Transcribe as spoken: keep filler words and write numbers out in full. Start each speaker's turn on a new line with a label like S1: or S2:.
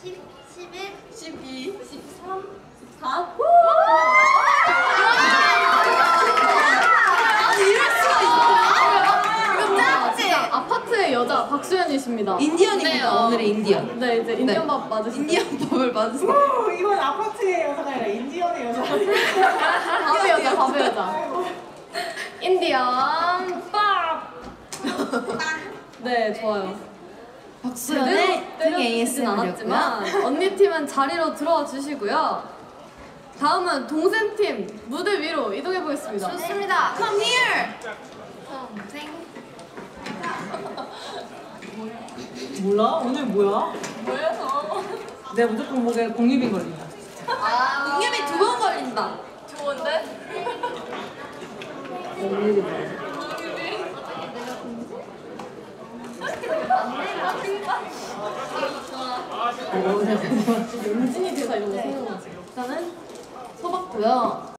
S1: 십, 십일,
S2: 십이,
S1: 십삼,
S2: 십사.
S1: 아니 이럴 수가 있어. 이거 짱지.
S3: 아파트의 여자 박수현이십니다.
S2: 인디언입니다.
S1: 네,
S2: 오늘의 인디언.
S3: 네, 이제 인디언밥 맞으시죠?
S2: 인디언 밥을 받으세요.
S4: 오, 이건 아파트의 여자가 아니라 인디언의 여자.
S3: 밥의 여자, 밥의 여자. 인디언 밥. 네, 좋아요.
S2: 박수현의
S3: 제대로
S2: 에이에스엠R이었고요.
S3: 들려주시진 않았지만 언니 팀은 자리로 들어와 주시고요. 다음은 동생 팀 무대 위로 이동해 보겠습니다.
S1: 좋습니다.
S2: Come here.
S1: 동생.
S4: 몰라? 오늘 뭐야?
S2: 뭐야?
S4: 내가 무조건 목에 공유빈 걸린다.
S1: 아,
S2: 공유미 두 번 걸린다.
S1: 좋은데?
S3: 연진이 대사 이런 거 생각나지? 일단은 서봤고요.